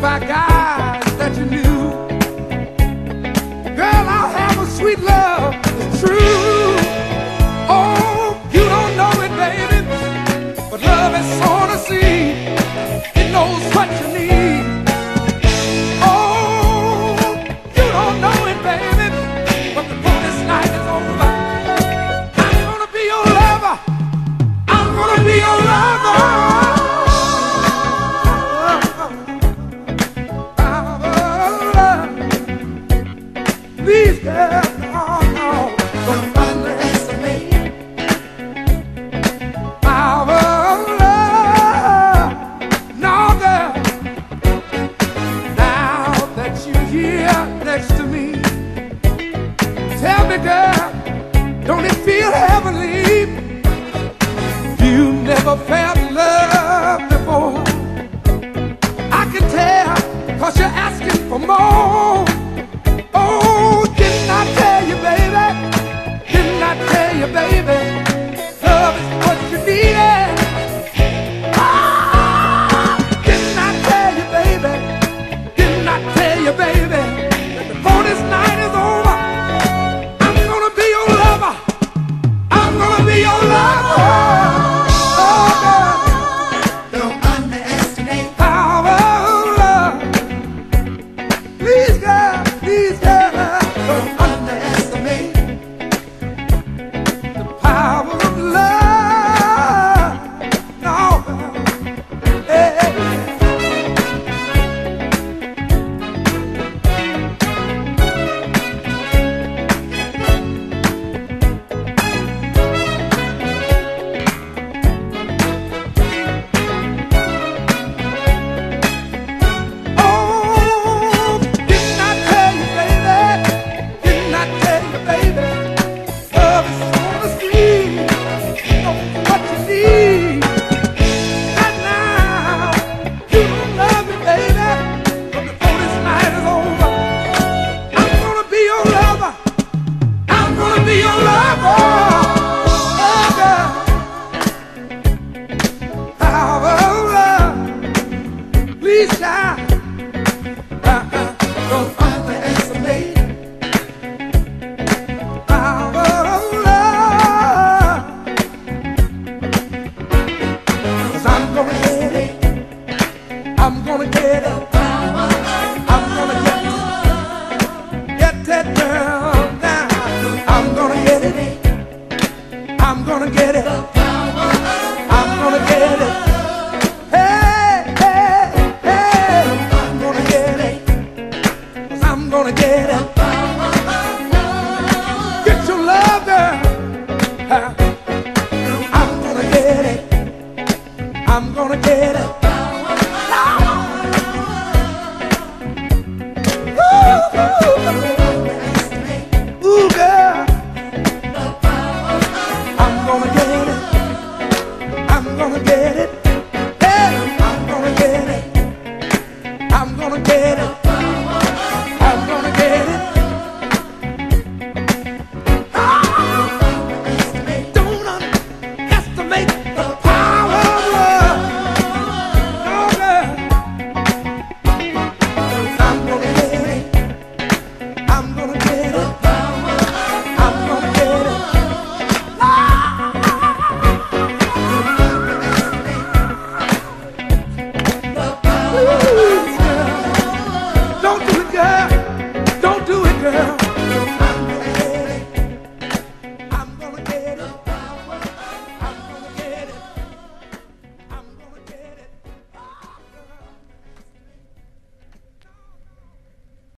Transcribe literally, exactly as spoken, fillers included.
by guys that you knew. Girl, I'll have a sweet love, it's true. Oh, you don't know it, baby, but love is sort of seed. It knows what you need. Oh, you don't know it, baby, but before this night is over, I'm gonna be your lover. I'm gonna be your lover. Please, girl, no, no, don't underestimate our love. No, girl, now that you're here next to me, tell me, girl, don't it feel heavenly? You never felt